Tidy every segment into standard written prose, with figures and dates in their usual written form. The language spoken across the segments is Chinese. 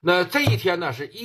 那这一天呢，是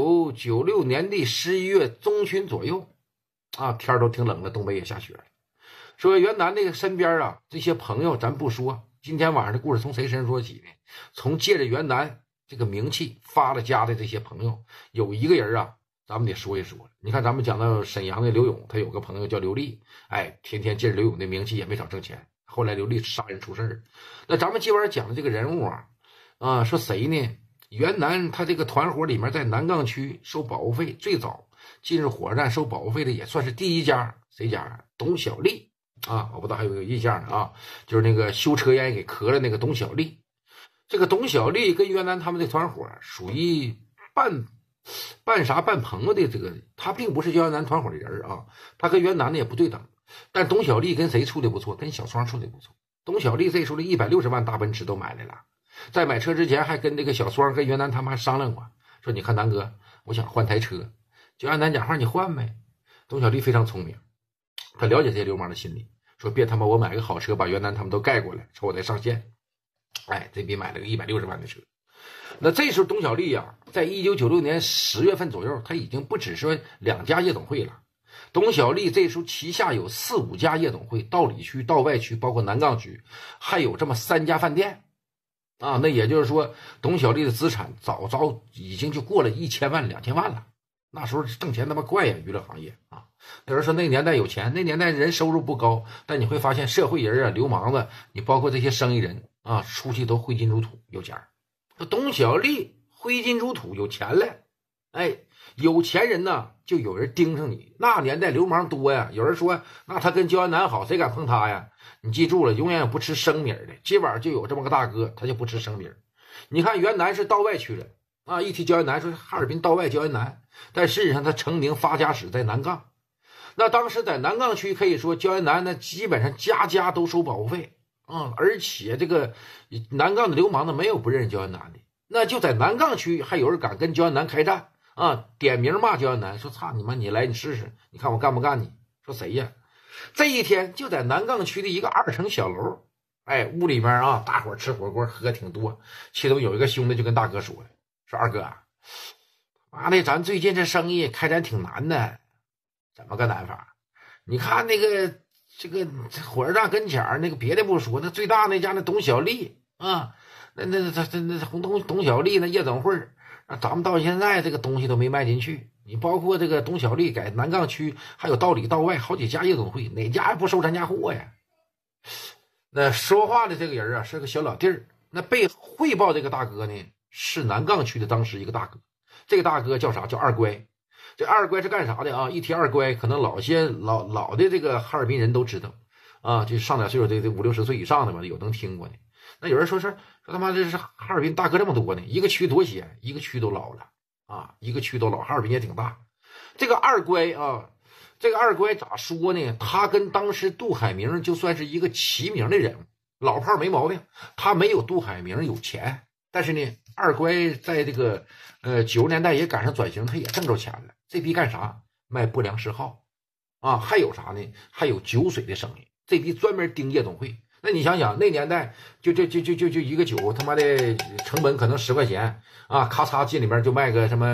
1996年的11月中旬左右啊，天都挺冷了，东北也下雪了。说袁楠那个身边啊，这些朋友咱不说，今天晚上的故事从谁身上说起呢？从借着袁楠这个名气发了家的这些朋友，有一个人啊，咱们得说一说。你看咱们讲到沈阳的刘勇，他有个朋友叫刘丽，哎，天天借着刘勇的名气也没少挣钱，后来刘丽杀人出事。那咱们今晚讲的这个人物啊，说谁呢？袁楠他这个团伙里面在南岗区收保护费，最早进入火车站收保护费的也算是第一家，谁家？董小丽啊，我不知道还有没有印象呢啊，就是那个修车烟给磕了那个董小丽。这个董小丽跟袁楠他们的团伙属于半朋友的这个，他并不是袁楠团伙的人啊，他跟袁楠呢也不对等。但董小丽跟谁处的不错？跟小双处的不错。董小丽这时候的160万大奔驰都买来了，在买车之前还跟这个小双跟袁楠他们还商量过，说你看南哥，我想换台车，就按咱讲话你换呗。董小丽非常聪明，他了解这些流氓的心理，说别他妈我买个好车把袁楠他们都盖过来，说我再上线。哎，这笔买了个160万的车。那这时候董小丽啊，在1996年10月份左右，他已经不只是2家夜总会了。董小丽这时候旗下有4、5家夜总会，道里区、道外区，包括南岗区，还有这么3家饭店啊。那也就是说，董小丽的资产早已经就过了1000万、2000万了。那时候挣钱他妈快呀，娱乐行业啊。有人说那个年代有钱，那年代人收入不高，但你会发现社会人啊、流氓子，你包括这些生意人啊，出去都挥金如土，有钱。董小丽挥金如土，有钱了，哎，有钱人呢，就有人盯上你。那年代流氓多呀，有人说那他跟焦安南好，谁敢碰他呀？你记住了，永远不吃生米的。今晚就有这么个大哥，他就不吃生米。你看袁楠是道外区人啊，一提焦安南说哈尔滨道外焦安南，但事实上他成名发家史在南岗。那当时在南岗区可以说焦安南呢，基本上家家都收保护费。而且这个南岗的流氓呢，没有不认识焦安南的。那就在南岗区还有人敢跟焦安南开战啊，点名骂焦安南，说操你妈，你来你试试，你看我干不干你？说谁呀？这一天就在南岗区的一个2层小楼，哎，屋里面啊，大伙吃火锅喝挺多，其中有一个兄弟就跟大哥说二哥啊，妈的，咱最近这生意开展挺难的。怎么个难法？你看那个这个火车站跟前那个，别的不说，那最大那家那董小丽啊，那董小丽那夜总会，咱们到现在这个东西都没卖进去。你包括这个董小丽改南岗区还有道里道外好几家夜总会，哪家也不收咱家货呀？那说话的这个人啊是个小老弟儿，那被汇报这个大哥呢是南岗区的当时一个大哥，这个大哥叫啥？叫二乖。这二乖是干啥的啊？一提二乖，可能老的这个哈尔滨人都知道啊，就上点岁数的50、60岁以上的吧，有能听过的。那有人说他妈这是哈尔滨大哥这么多呢，一个区多些，一个区都老了啊，一个区都老，哈尔滨也挺大。这个二乖啊，这个二乖咋说呢？他跟当时杜海明就算是一个齐名的人物，老炮没毛病。他没有杜海明有钱，但是呢，二乖在这个90年代也赶上转型，他也挣着钱了。这逼干啥？卖不良嗜好啊，还有啥呢？还有酒水的生意。这逼专门盯夜总会。那你想想，那年代就一个酒，他妈的成本可能10块钱啊，咔嚓进里面就卖个什么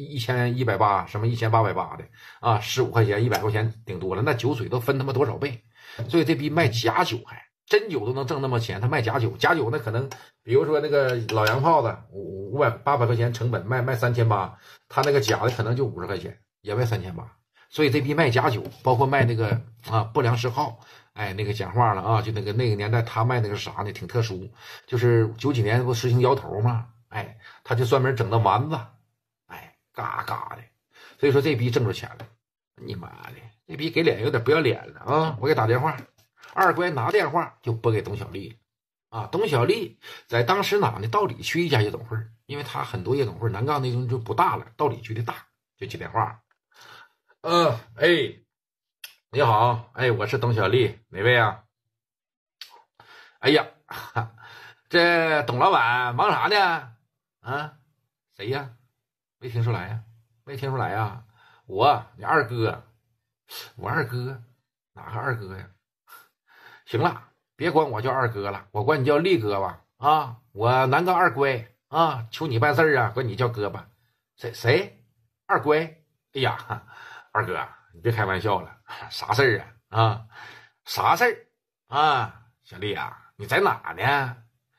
1180，什么1880的啊，15块钱、100块钱顶多了。那酒水都分他妈多少倍？所以这逼卖假酒还真酒都能挣那么钱，他卖假酒，假酒那可能比如说那个老洋炮子800块钱成本卖3800，他那个假的可能就50块钱，也卖3800。所以这批卖假酒，包括卖那个不良嗜好，哎，那个讲话了啊，就那个年代他卖那个啥呢，挺特殊，就是90几年不实行摇头嘛，哎，他就专门整那丸子，哎，嘎嘎的，所以说这批挣着钱了。你妈的，这批给脸有点不要脸了啊！我给打电话，二乖拿电话就拨给董小丽了啊。董小丽在当时哪呢？道里区一家夜总会，因为他很多夜总会南岗那种就不大了，道里区的大，就接电话。哎，你好，哎，我是董小丽，哪位啊？哎呀，这董老板忙啥呢？啊，谁呀？没听出来呀？没听出来呀？你二哥，我二哥，哪个二哥呀？行了，别管我叫二哥了，我管你叫力哥吧。啊，我南岗二乖啊，求你办事啊，管你叫哥吧。谁？二龟。哎呀，二哥，你别开玩笑了，啥事儿啊？啊，啥事儿啊？小丽啊，你在哪呢？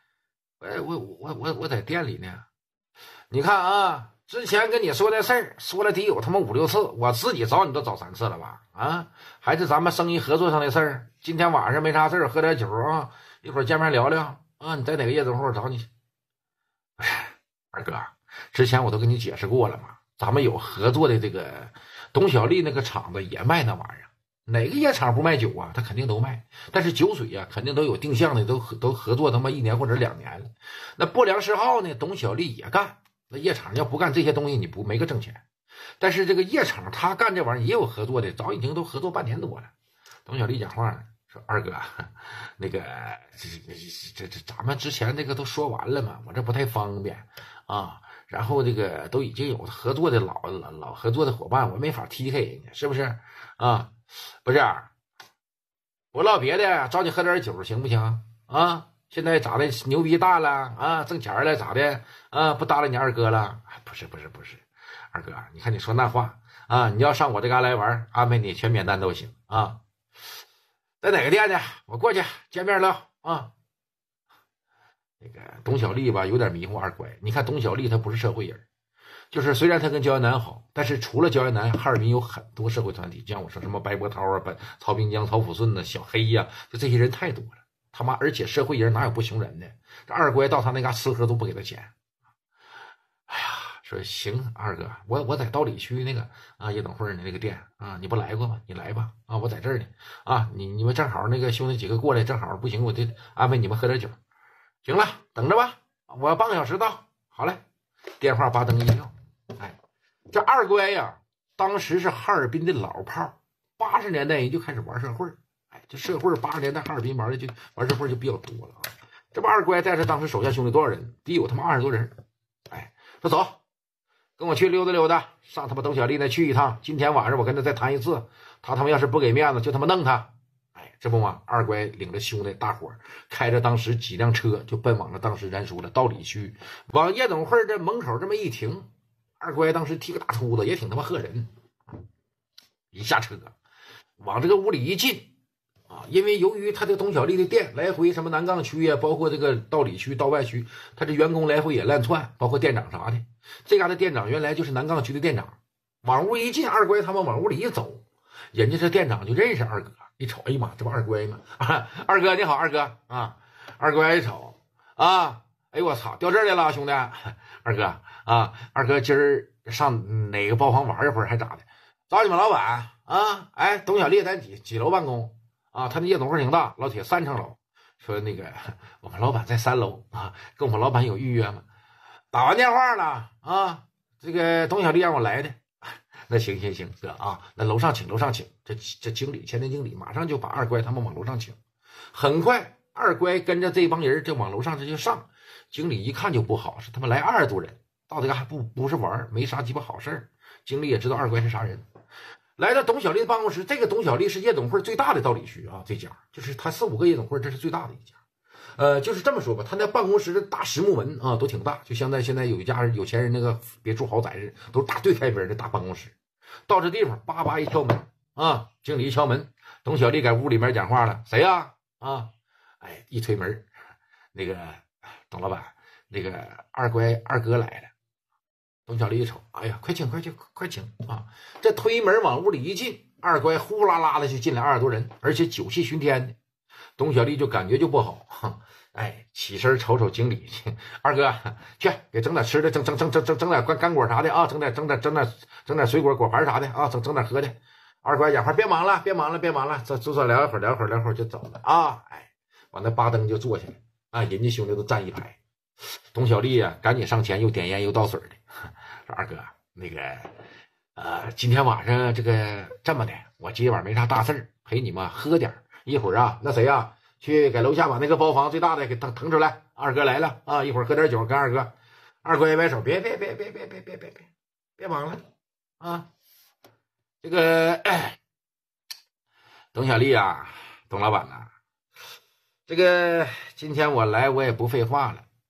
我在店里呢。你看啊，之前跟你说的事儿说了得有他妈5、6次，我自己找你都找3次了吧？啊，还是咱们生意合作上的事儿。今天晚上没啥事儿，喝点酒啊，一会儿见面聊聊啊。你在哪个夜总会找你？哎，二哥，之前我都跟你解释过了嘛，咱们有合作的这个董小丽那个厂子也卖那玩意儿。哪个夜场不卖酒啊？他肯定都卖，但是酒水呀、肯定都有定向的，都合作他妈1年或者2年了。那不良嗜好呢，董小丽也干。那夜场要不干这些东西，你没个挣钱。但是这个夜场他干这玩意儿也有合作的，早已经都合作半年多了。董小丽讲话说：“二哥，那个这咱们之前那个都说完了嘛，我这不太方便啊。然后这个都已经有合作的老合作的伙伴，我没法踢开人家，是不是啊？不是，不唠别的，找你喝点酒行不行啊？现在咋的？牛逼大了啊？挣钱了咋的啊？不搭理你二哥了？不是，二哥，你看你说那话啊！你要上我这嘎来玩，安排你全免单都行啊。在哪个店呢？我过去见面了啊。那个董小丽吧，有点迷糊二乖。你看董小丽她不是社会人，就是虽然她跟焦岩南好，但是除了焦岩南，哈尔滨有很多社会团体，就像我说什么白波涛啊、曹滨江、曹抚顺呐、小黑呀、就这些人太多了。他妈，而且社会人哪有不穷人的？这二乖到他那嘎吃喝都不给他钱。哎呀，说行，二哥，我在道里区那个啊夜总会的那个店啊，你不来过吗？你来吧啊，我在这儿呢啊，你们正好那个兄弟几个过来，正好不行我就安排你们喝点酒。行了，等着吧，我半个小时到。好嘞，电话叭噔一撂。哎，这二乖呀，当时是哈尔滨的老炮，80年代人就开始玩社会。哎，这社会80年代哈尔滨玩社会就比较多了啊。这不二乖带着当时手下兄弟多少人？得有他妈20多人。哎，说走，跟我去溜达溜达，上他妈董小丽那去一趟。今天晚上我跟他再谈一次，他他妈要是不给面子，就他妈弄他。哎，这不嘛，二乖领着兄弟大伙开着当时几辆车就奔往了当时咱说的道里区，往夜总会这门口这么一停。二乖当时剃个大秃子，也挺他妈吓人。一下车，往这个屋里一进。啊，因为由于他这董小丽的店来回什么南岗区啊，包括这个道里区、道外区，他这员工来回也乱窜，包括店长啥的。这嘎的店长原来就是南岗区的店长。往屋一进，二乖他们往屋里一走，人家这店长就认识二哥，一瞅，哎呀妈，这不二乖吗？啊，二哥你好，二哥啊，二乖一瞅啊，哎呦我操，掉这儿来了，兄弟，二哥啊，二哥今儿上哪个包房玩一会儿还咋的？找你们老板啊，哎，董小丽咱几楼办公？啊，他那夜总会挺大，老铁3层楼。说那个我们老板在3楼啊，跟我们老板有预约吗？打完电话了啊，这个董小丽让我来的。那行，哥啊，那楼上请。这经理前台经理马上就把二乖他们往楼上请。很快，二乖跟着这帮人就往楼上这就上。经理一看就不好，是他们来20多人，到这个还不是玩，没啥鸡巴好事儿。经理也知道二乖是啥人。来到董小丽的办公室，这个董小丽是夜总会最大的道里区啊，这家就是他4、5个夜总会，这是最大的一家。就是这么说吧，他那办公室的大实木门啊都挺大，就像现在有一家有钱人那个别住豪宅似的，都是大对开门的大办公室。到这地方，叭叭一敲门啊，经理一敲门，董小丽在屋里面讲话了，谁呀？啊，哎，一推门，那个董老板，那个二乖二哥来了。董小丽一瞅，哎呀，快请啊！这推门往屋里一进，二乖呼啦啦的就进来20多人，而且酒气熏天的。董小丽就感觉就不好，哎，起身瞅经理，二哥去给整点吃的，整点干果啥的啊，整点水果果盘啥的啊，整点喝的。二乖讲话，别忙了，坐聊一会儿就走了啊！哎，往那巴登就坐下来啊，人家兄弟都站一排。董小丽啊，赶紧上前又点烟又倒水的，说二哥，那个今天晚上这个这么的，我今晚没啥大事陪你们喝点，一会儿啊，那谁啊，去给楼下把那个包房最大的给腾出来，二哥来了啊，一会儿喝点酒跟二哥。二哥一摆手，别忙了啊，这个董小丽啊，董老板呐，这个今天我来我也不废话了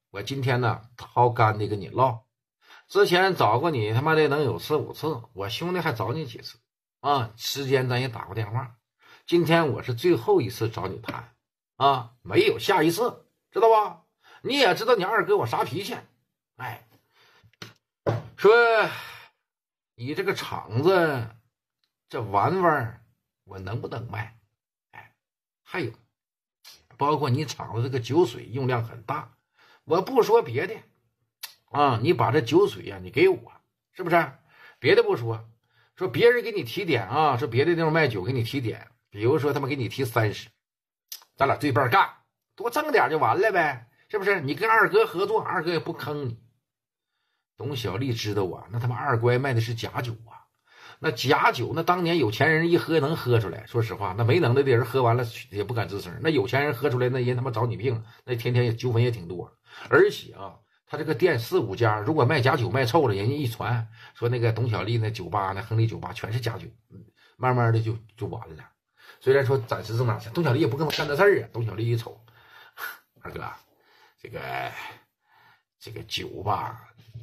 我今天呢掏干的跟你唠，之前找过你他妈的能有4、5次，我兄弟还找你几次啊，时间咱也打过电话，今天我是最后一次找你谈啊，没有下一次，知道吧？你也知道你二哥我啥脾气，哎，说你这个厂子这玩玩我能不能卖？哎，还有包括你厂子这个酒水用量很大，我不说别的啊，你把这酒水呀你给我，是不是？别的不说，说别人给你提点啊，说别的地方卖酒给你提点，比如说他们给你提30，咱俩对半干，多挣点就完了呗，是不是？你跟二哥合作，二哥也不坑你。董小丽知道啊，那他妈二乖卖的是假酒啊，那假酒那当年有钱人一喝能喝出来，说实话，那没能耐的人喝完了也不敢吱声，那有钱人喝出来，那人他妈找你病，那天天纠纷也挺多。而且啊，他这个店4、5家，如果卖假酒卖臭了，人家一传说那个董小丽那酒吧那亨利酒吧全是假酒，慢慢的就完了。虽然说暂时挣点钱，董小丽也不跟我干这事儿啊。董小丽一瞅，二哥，这个酒吧，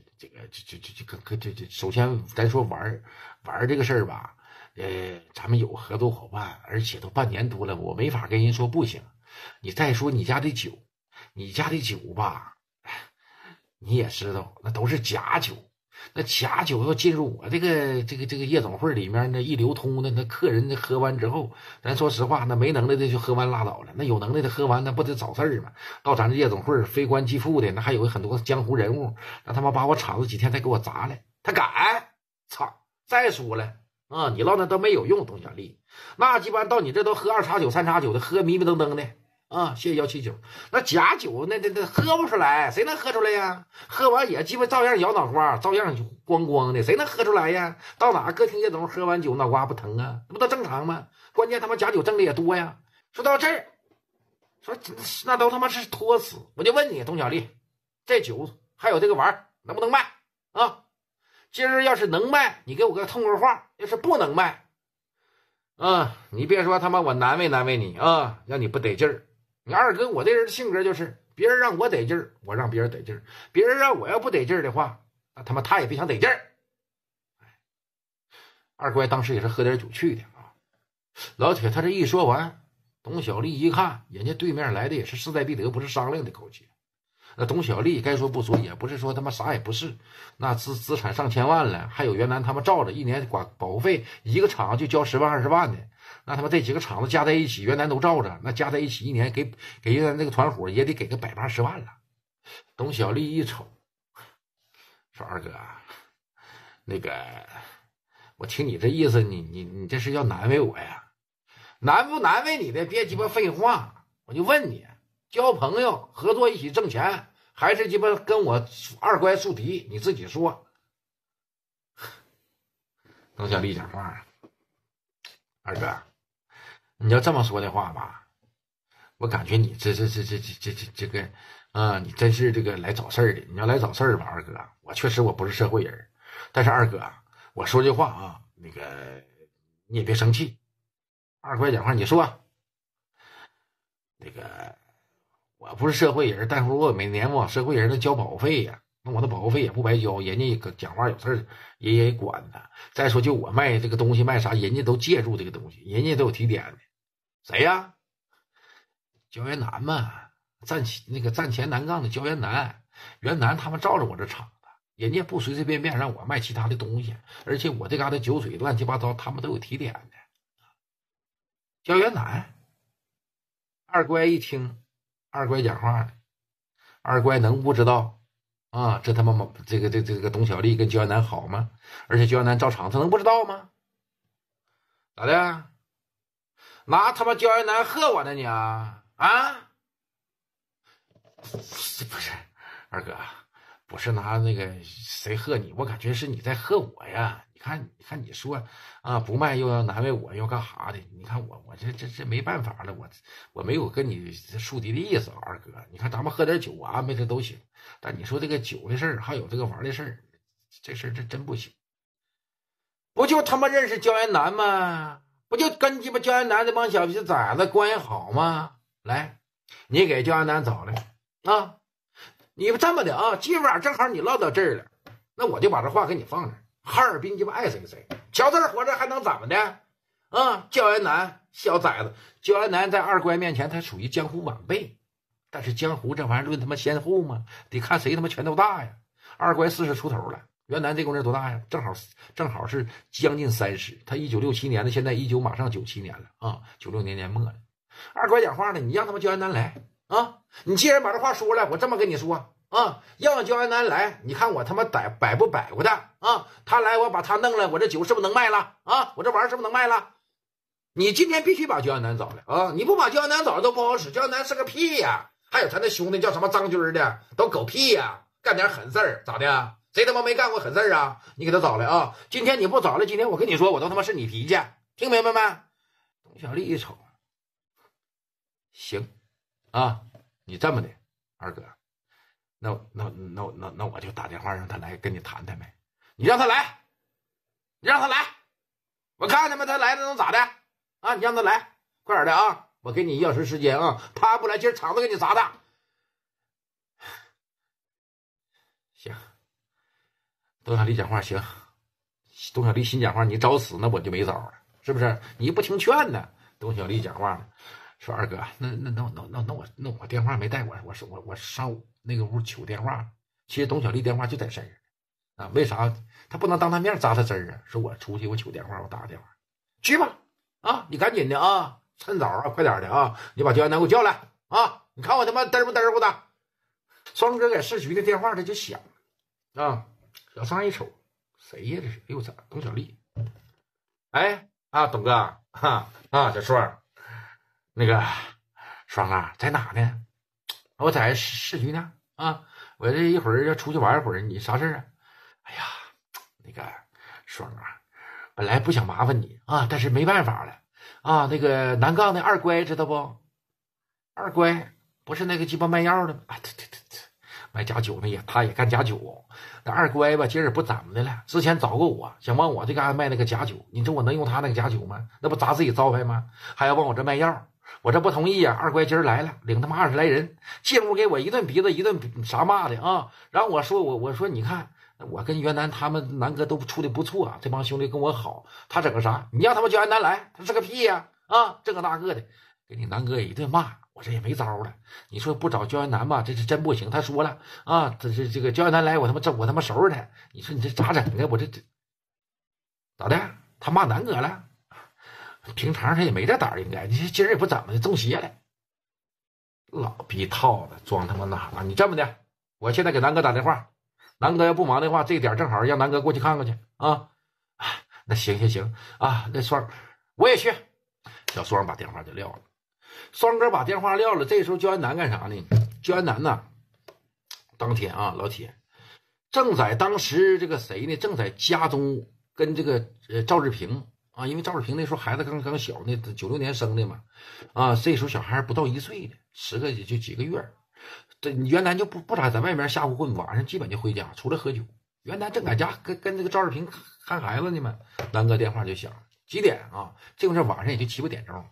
首先咱说玩这个事儿吧，咱们有合作伙伴，而且都半年多了，我没法跟人说不行。你再说你家的酒吧，你也知道那都是假酒，那假酒要进入我这个夜总会里面，那一流通的，那客人喝完之后，咱说实话，那没能耐的就喝完拉倒了，那有能耐的喝完那不得找事儿吗？到咱这夜总会非官即富的，那还有很多江湖人物，那他妈把我厂子几天再给我砸了，他敢？操！再说了啊，你唠那都没有用，董小丽，那鸡巴到你这都喝2茶酒、3茶酒的，喝迷迷瞪瞪的。啊，谢179酒，那假酒那喝不出来，谁能喝出来呀？喝完也鸡巴照样摇脑瓜，照样咣咣的，谁能喝出来呀？到哪歌厅夜总喝完酒脑瓜不疼啊？那不都正常吗？关键他妈假酒挣的也多呀。说到这儿，说那都他妈是托死，我就问你，董小丽，这酒还有这个玩能不能卖啊？今儿要是能卖，你给我个痛快话；要是不能卖，你别说他妈我难为你啊，让你不得劲儿。你二哥我这人性格就是别人让我得劲儿，我让别人得劲儿，别人让我要不得劲儿的话，那他妈他也别想得劲儿。二乖当时也是喝点酒去的啊。老铁他这一说完，董小丽一看人家对面来的也是势在必得，不是商量的口气。那董小丽该说不说，也不是说他妈啥也不是，那资产上千万了，还有袁南他们罩着，一年管保护费一个厂就交10万20万的，那他妈这几个厂子加在一起，袁南都罩着，那加在一起一年给袁南那个团伙也得给个180万了。董小丽一瞅，说二哥，那个我听你这意思，你这是要难为我呀？难不难为你的？别鸡巴废话，我就问你。交朋友合作一起挣钱，还是鸡巴跟我二乖树敌？你自己说。董小丽讲话，二哥，你要这么说的话吧，我感觉你这个你真是这个来找事儿的。你要来找事儿吧，二哥，我确实我不是社会人，但是二哥，我说句话啊，那个你也别生气。二乖讲话，你说那个。我不是社会人，但是我每年往社会人的交保护费呀，那我的保护费也不白交，人家讲话有事儿也管的。再说就我卖这个东西卖啥，人家都借助这个东西，人家都有提点的。谁呀？焦元南嘛，战前南杠的焦元南，元南他们罩着我这厂子，人家不随随便便让我卖其他的东西，而且我这嘎达酒水乱七八糟，他们都有提点的。焦元南，二乖一听。二乖讲话，二乖能不知道啊？这他妈这个董小丽跟焦元南好吗？而且焦元南照厂，他能不知道吗？咋的？拿他妈焦元南喝我呢你啊？不是二哥，不是拿那个谁喝你，我感觉是你在喝我呀。你看你说啊，不卖又要难为我，又干哈的？你看我这没办法了，我没有跟你树敌的意思，二哥。你看咱们喝点酒啊，没这都行。但你说这个酒的事儿，还有这个玩的事儿，这事儿这真不行。不就他妈认识焦元南吗？不就跟鸡巴焦元南这帮小皮崽子关系好吗？来，你给焦元南找来啊！ 你这么的啊，今晚正好你唠到这儿了，那我就把这话给你放这儿。哈尔滨鸡巴爱谁谁，瞧这儿活着还能怎么的？啊，焦元南小崽子，焦元南在二乖面前他属于江湖晚辈，但是江湖这玩意儿论他妈先后嘛，得看谁他妈拳头大呀。二乖40出头了，元南这工人多大呀？正好是将近30，他1967年的，现在马上97年了啊，96年年末了。二乖讲话呢，你让他们焦元南来啊！你既然把这话说了，我这么跟你说啊，让焦元南来，你看我他妈摆不摆过他啊？他来我把他弄了，我这酒是不是能卖了啊？我这玩意儿是不是能卖了？你今天必须把焦元南找来啊！你不把焦元南找来都不好使，焦元南是个屁呀！还有他那兄弟叫什么张军的，都狗屁呀！干点狠事儿咋的？谁他妈没干过狠事儿啊？你给他找来啊！今天你不找来，今天我跟你说，我都他妈是你脾气，听明白没？董小丽一瞅，行啊，你这么的，二哥，那我就打电话让他来跟你谈谈呗。你让他来，我看他们他来了能咋的啊？你让他来，快点的啊！我给你1小时时间啊，他不来，今儿场子给你砸的。行，董小丽讲话行，董小丽新讲话，你找死那我就没招了，是不是？你不听劝呢？董小丽讲话了，说二哥，那我电话没带，我上那个屋取电话。其实董小丽电话就在身上啊，为啥他不能当他面扎他针儿啊？说我出去我取电话，我打个电话去吧啊！你赶紧的啊，趁早啊，快点的啊！你把焦元南给我叫来啊！你看我他妈嘚不嘚乎的。双哥在市局的电话他就响了啊！小张一瞅，谁呀这是？哎呦我操，董小丽！哎啊，董哥哈啊，小双，那个双啊，在哪呢？我在市局呢啊！我这一会儿要出去玩一会儿，你啥事啊？哎呀，那个双啊，本来不想麻烦你啊，但是没办法了啊。那个南杠的二乖知道不？二乖不是那个鸡巴卖药的吗？啊，对，卖假酒那他也干假酒。那二乖吧，今儿不怎么的了，之前找过我，想往我这嘎卖那个假酒。你说我能用他那个假酒吗？那不砸自己招牌吗？还要往我这卖药，我这不同意呀。二乖今儿来了，领他妈20来人进屋，给我一顿鼻子一顿啥骂的啊！然后我说你看。我跟袁南他们南哥都处的不错啊，这帮兄弟跟我好，他整个啥？你让他们叫袁南来，他是个屁呀！啊，这个那个的，给你南哥也一顿骂，我这也没招了。你说不找焦元南吧，这是真不行。他说了啊，这个焦元南来，我他妈收拾他。你说你这咋整啊？我这咋的？他骂南哥了？平常他也没这胆儿，应该你今儿也不怎么的中邪了。老逼套子装他妈哪了？你这么的，我现在给南哥打电话。南哥要不忙的话，这点正好让南哥过去看看去啊！那行啊，那双我也去。小双把电话就撂了，双哥把电话撂了。这时候焦元南干啥呢？焦元南呐，当天啊，老铁正在当时这个谁呢？正在家中跟这个赵志平啊，因为赵志平那时候孩子刚小呢，96年生的嘛啊，这时候小孩不到1岁的，10个也就几个月。这袁南就不咋在外面瞎胡混，晚上基本就回家，除了喝酒。袁南正在家跟这个赵志平看孩子呢嘛，南哥电话就响了，几点啊？这会儿晚上也就7、8点钟。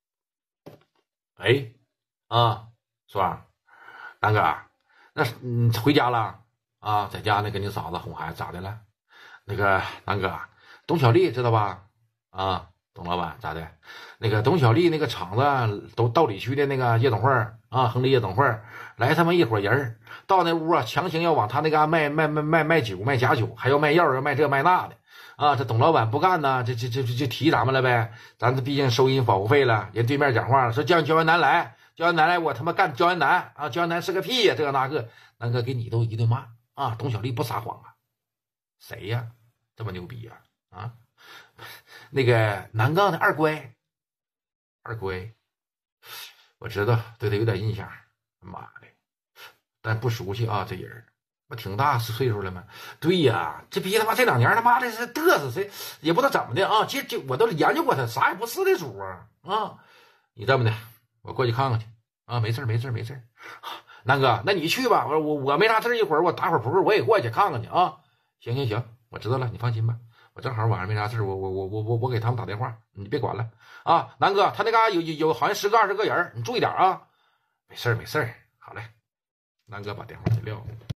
哎，啊，双，南哥，那你回家了啊？在家呢，跟你嫂子哄孩子咋的了？那个南哥，董小丽知道吧？啊，董老板咋的？那个董小丽那个厂子都道里区的那个夜总会啊，恒利夜总会来他们一伙人到那屋啊，强行要往他那嘎卖酒，卖假酒，还要卖药，要卖这卖那的啊。这董老板不干呢，就提咱们了呗。咱这毕竟收人保护费了，人对面讲话了，说叫焦元南来，焦元南来，我他妈干焦元南啊！焦元南是个屁呀，这个那个，南哥给你都一顿骂啊。董小丽不撒谎啊，谁呀？这么牛逼呀？啊，那个南杠的二乖，我知道对他有点印象。妈的，但不熟悉啊，这人不挺大岁数了吗？对呀，这逼他妈这2年他妈的是嘚瑟，谁也不知道怎么的啊！其实我都研究过他，啥也不是的主啊！啊，你这么的，我过去看看去啊！没事，南哥，那你去吧，我没啥事，一会儿我打会儿扑克，我也过去看看去啊！行，我知道了，你放心吧，我正好晚上没啥事，我给他们打电话，你别管了啊！南哥，他那嘎有好像10个20个人，你注意点啊！没事，好嘞。 南哥把电话给撂了。